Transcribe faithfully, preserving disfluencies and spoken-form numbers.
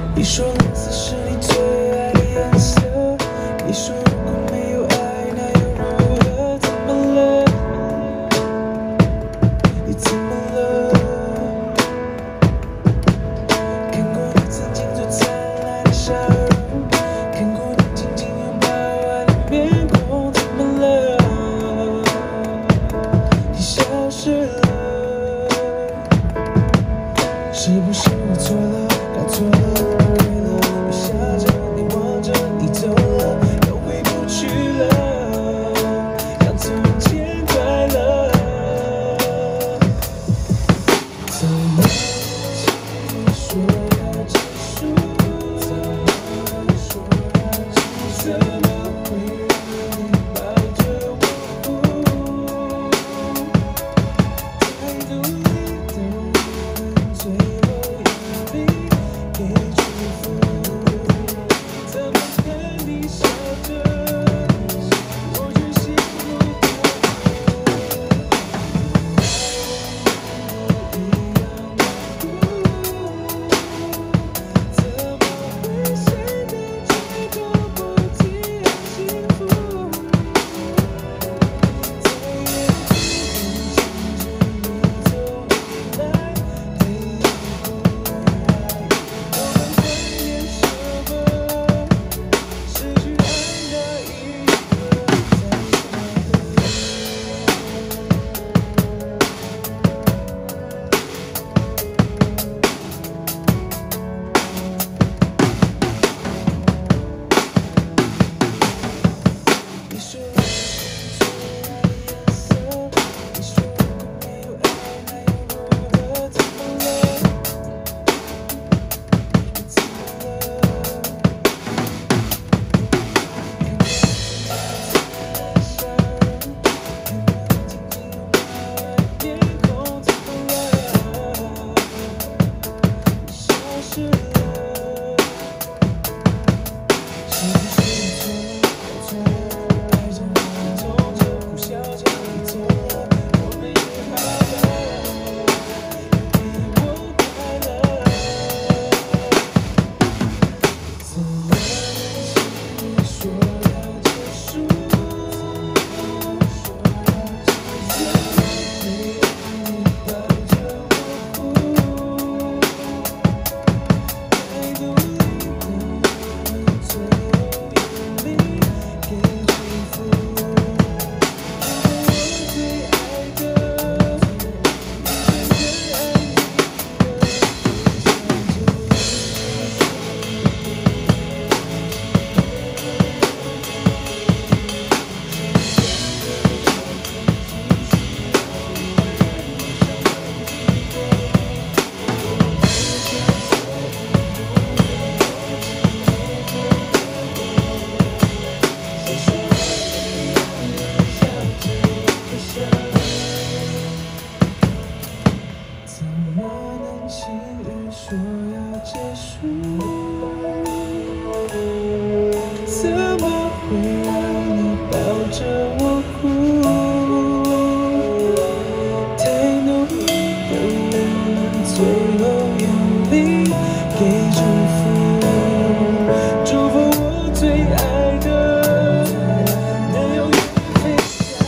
你说蓝色是你最爱的颜色，你说如果没有爱，那又如何？怎么了？你怎么了？看过你曾经最灿烂的笑容，看过你紧紧拥抱我的面孔，怎么了？你消失了，是不是我错了？搞错了？你笑着，你望着，你走了，又回不去了，像从前快乐。怎么说要结束？怎么说要结束？怎么会让你抱着我哭？太努力的人，最后用力给祝福。怎么看你笑着，我却心不跳。一样的苦，怎么会谁的最后不提要幸福？在夜里牵着你走回来，陪你过爱。我们怀念什么？失去爱那一刻才晓得。你说蓝色是最爱的颜色，你说如果没有爱，那又如何？怎么了？你怎么了？看过你曾经最灿烂的笑容，看过你紧紧拥抱我的面孔，怎么了？你消失了。是不是我错了？搞错了？爱着你，痛着，苦笑着，你走了，我们约好了，你我快乐。怎么能轻易说要结束？怎么说要结束？怎么会让你抱着我哭？太努力的人，最后用力给祝福。如果我最爱的遇见更爱你的，会怎么能轻易说要结束？怎么会让你抱着我哭？太努力的人，最后用力给祝福，祝福我最爱的，能永远飞翔。